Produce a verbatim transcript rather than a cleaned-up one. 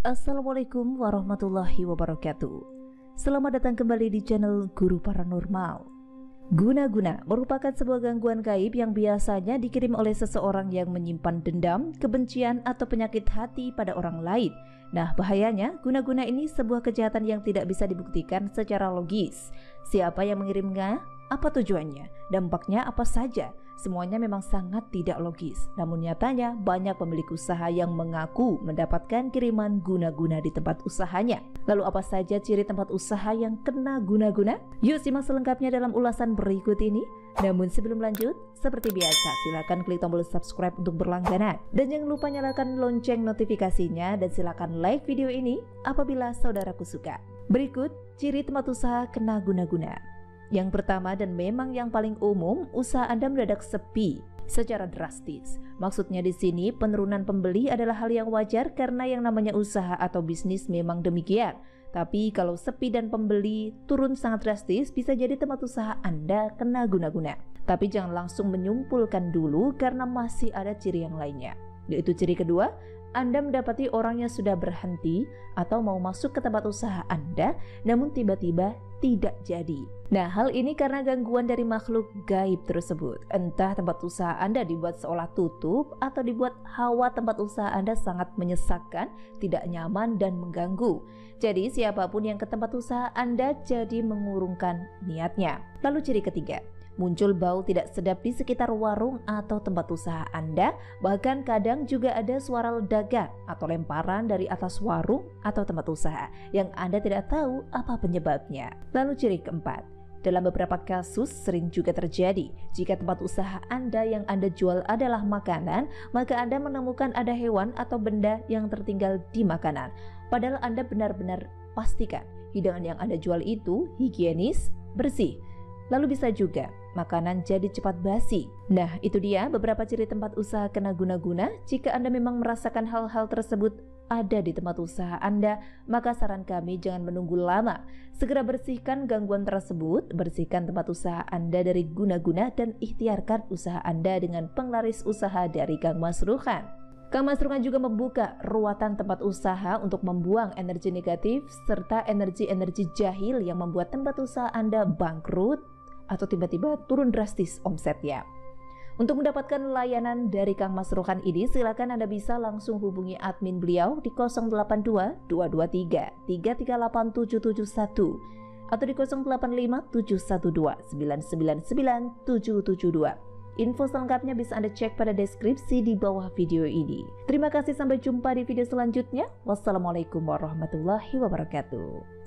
Assalamualaikum warahmatullahi wabarakatuh. Selamat datang kembali di channel Guru Paranormal. Guna-guna merupakan sebuah gangguan gaib yang biasanya dikirim oleh seseorang yang menyimpan dendam, kebencian, atau penyakit hati pada orang lain. Nah, bahayanya guna-guna ini sebuah kejahatan yang tidak bisa dibuktikan secara logis. Siapa yang mengirimnya? Apa tujuannya? Dampaknya apa saja? Semuanya memang sangat tidak logis. Namun nyatanya banyak pemilik usaha yang mengaku mendapatkan kiriman guna-guna di tempat usahanya. Lalu apa saja ciri tempat usaha yang kena guna-guna? Yuk simak selengkapnya dalam ulasan berikut ini. Namun sebelum lanjut, seperti biasa silakan klik tombol subscribe untuk berlangganan. Dan jangan lupa nyalakan lonceng notifikasinya dan silakan like video ini apabila saudaraku suka. Berikut ciri tempat usaha kena guna-guna. Yang pertama dan memang yang paling umum, usaha Anda mendadak sepi secara drastis. Maksudnya di sini penurunan pembeli adalah hal yang wajar karena yang namanya usaha atau bisnis memang demikian. Tapi kalau sepi dan pembeli turun sangat drastis, bisa jadi tempat usaha Anda kena guna-guna. Tapi jangan langsung menyimpulkan dulu karena masih ada ciri yang lainnya. Yaitu ciri kedua, Anda mendapati orangnya sudah berhenti atau mau masuk ke tempat usaha Anda, namun tiba-tiba tidak jadi. Nah, hal ini karena gangguan dari makhluk gaib tersebut. Entah tempat usaha Anda dibuat seolah tutup atau dibuat hawa tempat usaha Anda sangat menyesakkan, tidak nyaman dan mengganggu. Jadi siapapun yang ke tempat usaha Anda jadi mengurungkan niatnya. Lalu ciri ketiga, muncul bau tidak sedap di sekitar warung atau tempat usaha Anda, bahkan kadang juga ada suara ledakan atau lemparan dari atas warung atau tempat usaha yang Anda tidak tahu apa penyebabnya. Lalu ciri keempat, dalam beberapa kasus sering juga terjadi jika tempat usaha Anda yang Anda jual adalah makanan, maka Anda menemukan ada hewan atau benda yang tertinggal di makanan. Padahal Anda benar-benar pastikan hidangan yang Anda jual itu higienis, bersih. Lalu bisa juga makanan jadi cepat basi. Nah, itu dia beberapa ciri tempat usaha kena guna-guna. Jika Anda memang merasakan hal-hal tersebut ada di tempat usaha Anda, maka saran kami jangan menunggu lama. Segera bersihkan gangguan tersebut, bersihkan tempat usaha Anda dari guna-guna dan ikhtiarkan usaha Anda dengan penglaris usaha dari Kang Mas Ruhan. Kang Mas Ruhan juga membuka ruatan tempat usaha untuk membuang energi negatif serta energi-energi jahil yang membuat tempat usaha Anda bangkrut atau tiba-tiba turun drastis omsetnya. Untuk mendapatkan layanan dari Kang Mas Ruhan ini, silakan Anda bisa langsung hubungi admin beliau di nol delapan dua, dua dua tiga, tiga tiga delapan tujuh tujuh satu atau di nol delapan lima, tujuh satu dua, sembilan sembilan sembilan, tujuh tujuh dua. Info selengkapnya bisa Anda cek pada deskripsi di bawah video ini. Terima kasih, sampai jumpa di video selanjutnya. Wassalamualaikum warahmatullahi wabarakatuh.